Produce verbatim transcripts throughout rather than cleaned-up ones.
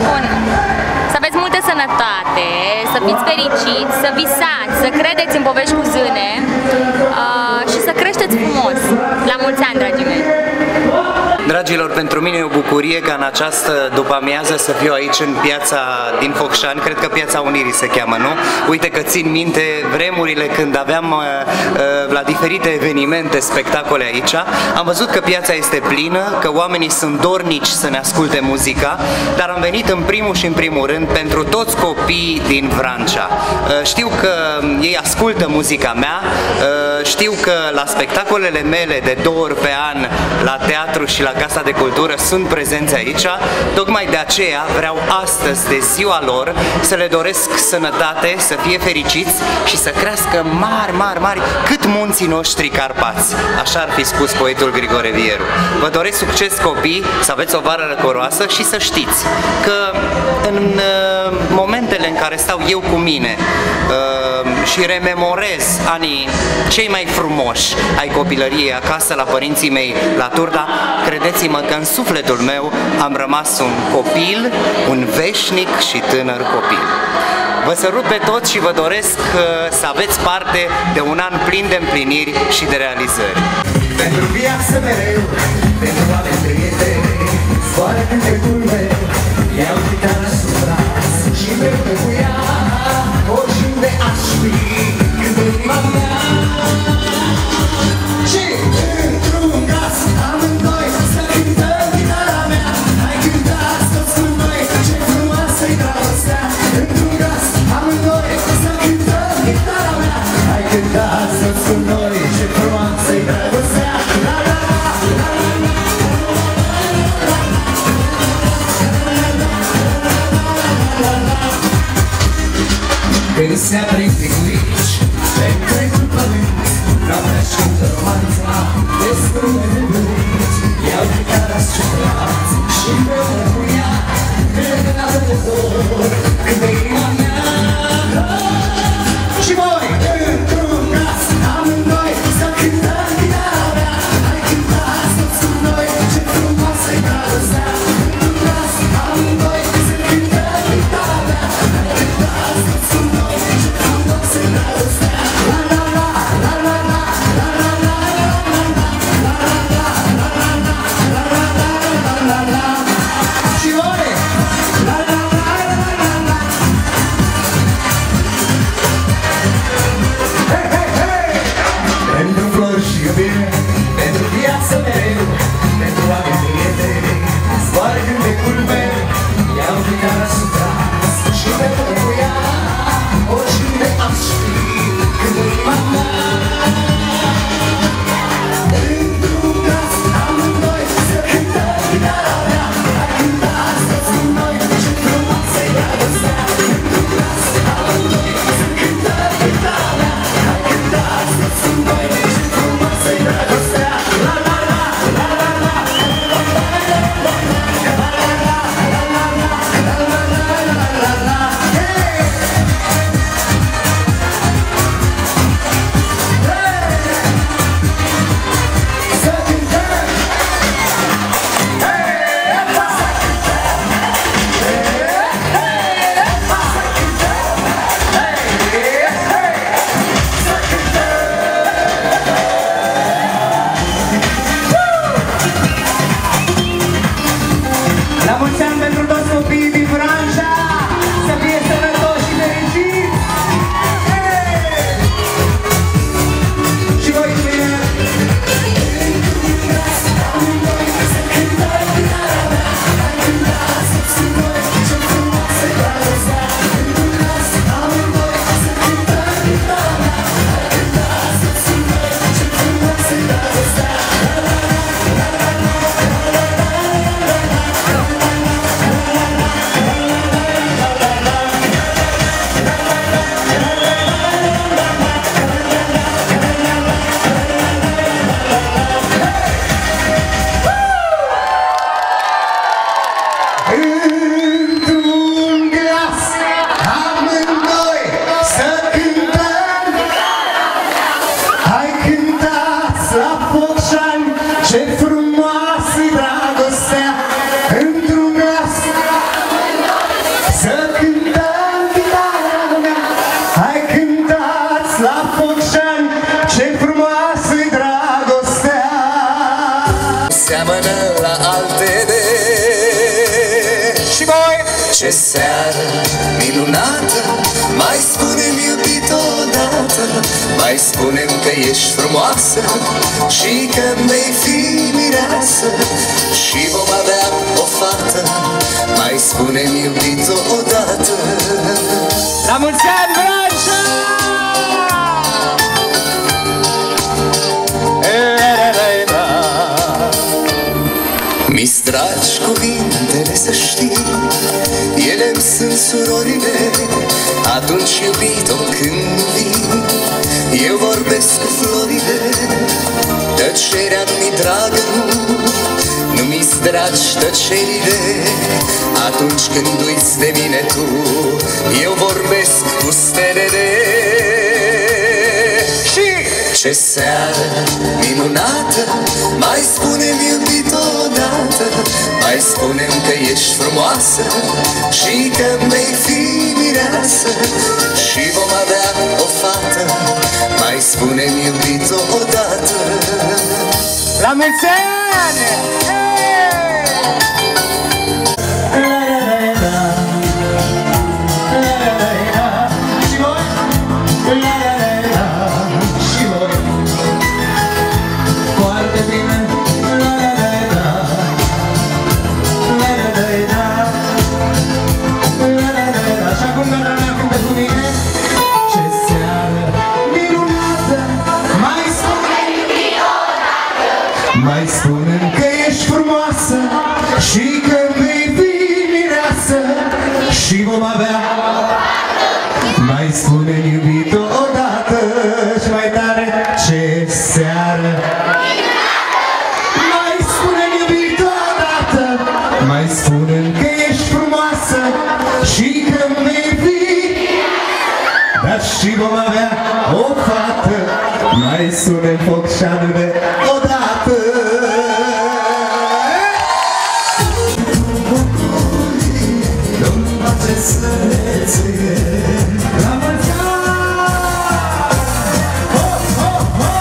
spun? Să aveți multă sănătate, să fiți fericiți, să visați, să credeți în povești cu zâne uh, și să creșteți frumos. La mulți ani, dragii mei! Dragilor, pentru mine e o bucurie ca în această după-amiază să fiu aici în piața din Focșani, cred că Piața Unirii se cheamă, nu? Uite că țin minte vremurile când aveam uh, uh, la diferite evenimente, spectacole aici. Am văzut că piața este plină, că oamenii sunt dornici să ne asculte muzica, dar am venit în primul și în primul rând pentru toți copiii din Vrancea. Uh, știu că ei ascultă muzica mea, uh, știu că la spectacolele mele de două ori pe an, la teatru și la Casa de Cultură sunt prezenți aici, tocmai de aceea vreau astăzi, de ziua lor, să le doresc sănătate, să fie fericiți și să crească mari, mari, mari, cât munții noștri Carpați. Așa ar fi spus poetul Grigore Vieru. Vă doresc succes, copii, să aveți o vară răcoroasă și să știți că în uh, momentele în care stau eu cu mine uh, și rememorez anii cei mai frumoși ai copilăriei acasă la părinții mei la Turda, credeți-mă că în sufletul meu am rămas un copil, un veșnic și tânăr copil. Vă sărut pe toți și vă doresc uh, să aveți parte de un an plin de împliniri și de realizări. Pentru viață mereu, pentru oameni prieteni, zboară cântecul meu, iau chitară sub braț și împreună cu ea, oriunde aș fi, când inima mea. Și într-un glas amândoi să cântăm chitara mea, hai cântați toți cu noi, ce frumoasă-i dragostea. Într-un glas amândoi să cântăm chitara mea, hai cântați toți cu noi, ce frumoasă-i dragostea. La la la la la la. Când se aprinde guici pe întregul pământ, vreau să-și cântă romanța destul de neburit. Iau chitara sceprat și împreună cu ea cântată de dor, cântă inima mea. Și voi, într-un glas, amândoi să cântăm chitara mea, hai cântați toți cu noi, ce frumoasă-i dragostea. Într-un glas, amândoi să cântăm chitara mea, hai cântați toți cu noi, ce frumoasă-i dragostea. La la la la la la la la la la la la la la la. Și voi, la la la la la la. Hei, hei, hei! Pentru flori și iubire, pentru viață mereu, pentru oameni prieteni, zboară cântecul meu, iau chitara sub braț și împreună cu ea, oriunde aș fi, când inima mea. Într-un glas amândoi să cântăm chitara mea, hai cântați toți cu noi, ce frumoasă-i dragostea. Într-un glas amândoi să cântăm chitara mea, hai cântați toți cu noi, ce frumoasă-i dragostea. La la la la la la la la la la la la. Hey! Să cântăm! Hey! Să cântăm! Să cântăm! La mulți ani pentru toți copiii din Vrancea! Să fie sănătoși și fericiți! Hey! Și voi cu mine! La Ce seară minunată, mai spune-mi iubit odată, mai spune-mi că ești frumoasă și că vei fi mireasă și vom avea o fată, mai spune-mi iubit odată. La mulți ani, Vrancea! Mi-s dragi cuvintele, să știi, ele-mi sunt surorile. Atunci, iubito, când vii, eu vorbesc cu florile. Tăcerea nu-mi dragă, nu, nu mi-s dragi tăcerile. Atunci când uiți de mine tu, eu vorbesc cu stelele. Și ce seară minunată, mai spune-mi iubit odată, mai spune-mi că ești frumoasă și că vei fi mireasă și vom avea o fată, mai spune-mi iubit odată. La mulți ani! Și voi? Și voi? Foarte bine! Și acum cântă cu mine. Ce seară minunată, mai spune-mi odată, mai spune-mi că ești frumoasă și că vei fi mireasă și vom avea, mai spune-mi iubit odată. Și mai tare. Ce seară mai spune-mi iubit odată, mai spune-mi că ești frumoasă și că vei fi, dar și vom avea o fată, mai spune Focșanule odată. Nu-mi face să ne ținem la mulți ani! Ho, ho, ho!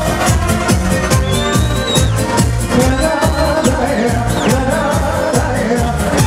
La, la, la, la, la, la, la.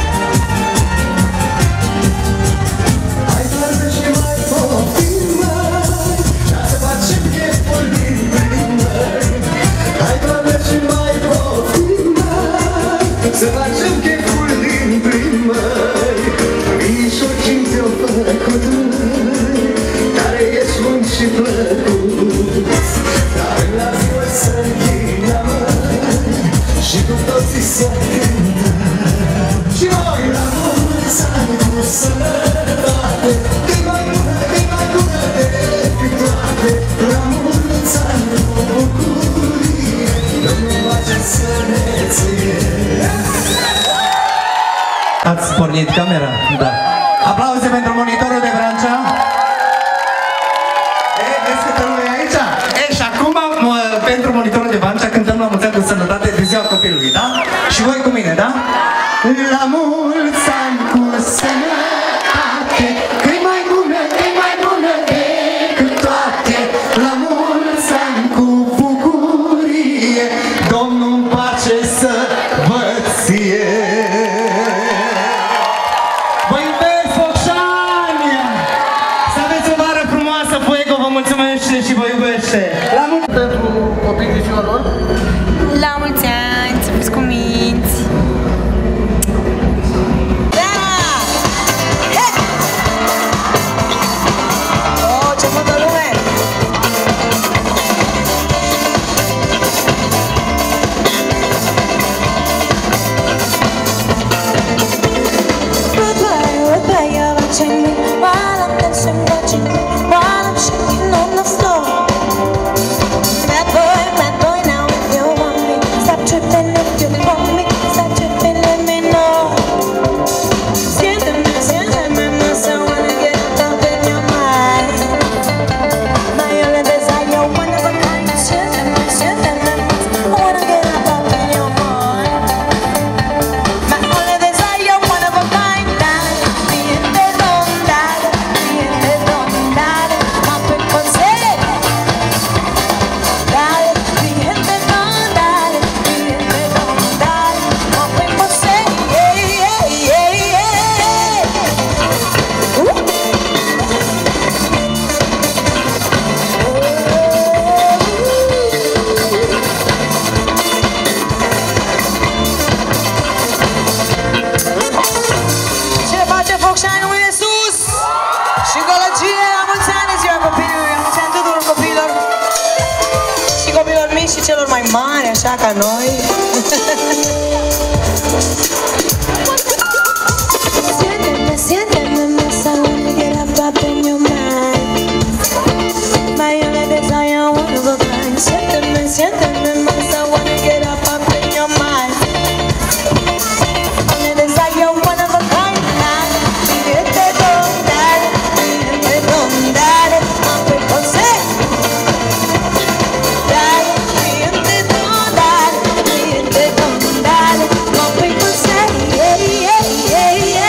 Hai doarme și mai poftim, măi, ca să facem cheful din plin, măi. Hai doarme și mai poftim, măi, să facem cheful din plin, măi. Mișocim te-o făcut, măi, care ești bun și plăcut. Dar la ziua să închină, măi, și cu toții să cântăm. Și noi la mulți ani cu sănătate, cât mai bună, cât mai bună decât toate. La mulți ani cu bucurie, Domnul face să ne ție. Ați pornit camera? Da. Aplauze pentru monitorul de Vrancea. E, vezi câtă lume e aici? E, și acum mă, pentru monitorul de Vrancea cântăm la mulți ani cu sănătate de ziua copilului, da? Și voi cu mine, da? La mulți ani cu sănătate, că-i mai bună, că-i mai bună decât toate. La mulți ani cu bucurie, Domnul-mi pace să vă ție. Vă iubesc, Focșani! Să aveți o vară frumoasă, Fuego vă mulțumește și vă iubește! La mulți pentru copiii de ziua lor! La mulți ani, să fiți cuminți! Oh, ce multă lume! așa ca noi. Siénteme, siénteme más, I wanna get up up in your mind. My only desire, one of a kind. Siénteme, siénteme más, I wanna get up up in your mind. Only desire, one of a kind. Viviente con dale, viviente con dale, my people say. Dale, viviente con dale, viviente con dale, my people say. Yeah, yeah, yeah, yeah.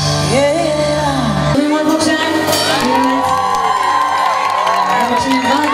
Cineva